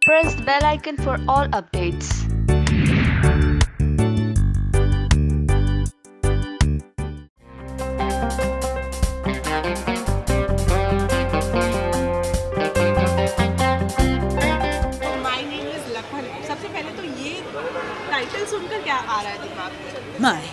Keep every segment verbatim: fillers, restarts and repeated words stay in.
press the bell icon for all updates. My name is Lakhan. सबसे पहले तो ये टाइटल सुनकर क्या आ रहा है दिमाग में? माय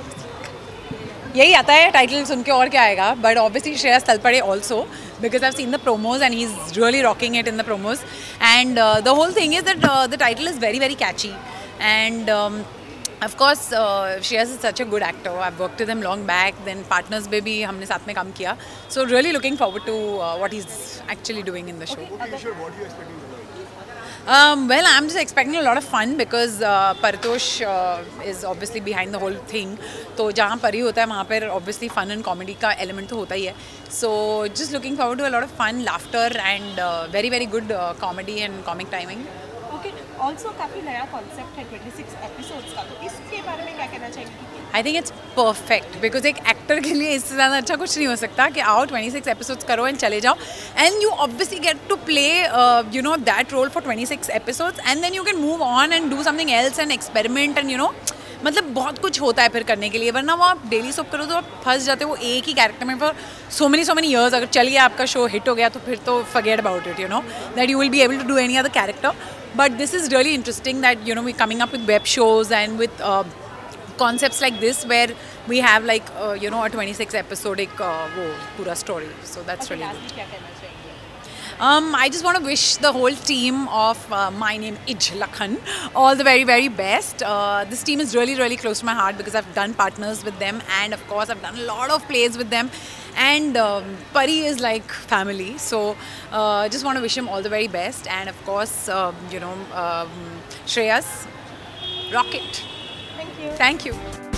यही आता है टाइटल सुन के, और क्या आएगा. But obviously Shreyas Talpade also, because I've seen the promos and he's really rocking it in the promos. And uh, the whole thing is that uh, the title is very very catchy. And um, of course uh, Shreyas is such a good actor. I've worked with him long back. Then Partners में भी हमने साथ में काम किया. So really looking forward to uh, what he's actually doing in the show. Okay, sure. What are you expecting tonight? Um, well, I'm just expecting a lot of fun because uh, Paritosh uh, is obviously behind the whole thing. तो जहाँ परी होता है वहाँ पर obviously fun and comedy का element तो होता ही है. So just looking forward to a lot of fun, laughter and uh, very very good uh, comedy and comic timing. Okay. Also काफी नया concept है twenty-six episodes का, तो इसके बारे में क्या कहना चाहेंगे? I think it's perfect because एक एक्टर के लिए इससे ज़्यादा अच्छा कुछ नहीं हो सकता कि आओ twenty-six episodes करो and चले जाओ, and you obviously get to play uh, you know that role for twenty-six episodes and then you can move on and do something else and experiment and you know मतलब बहुत कुछ होता है फिर करने के लिए. वरना वो आप डेली सोप करो तो आप फंस जाते हो वो एक ही कैरेक्टर में for so many so many years. अगर चल गया आपका शो हिट हो गया तो फिर तो forget about it, you know that you will be able to do any other character. But this is really interesting that you know we're coming up with web shows and with uh, concepts like this where we have like uh, you know a twenty-six episodic uh, वो पूरा story. So that's Okay, really good. lastly क्या कहना चाहेंगे? Um, I just want to wish the whole team of uh, My Name Ij Lakhan all the very very best. Uh, this team is really really close to my heart because I've done Partners with them and of course I've done a lot of plays with them, and um, Pari is like family. So uh, just want to wish him all the very best, and of course um, you know um, Shreyas, rock it. Thank you. Thank you.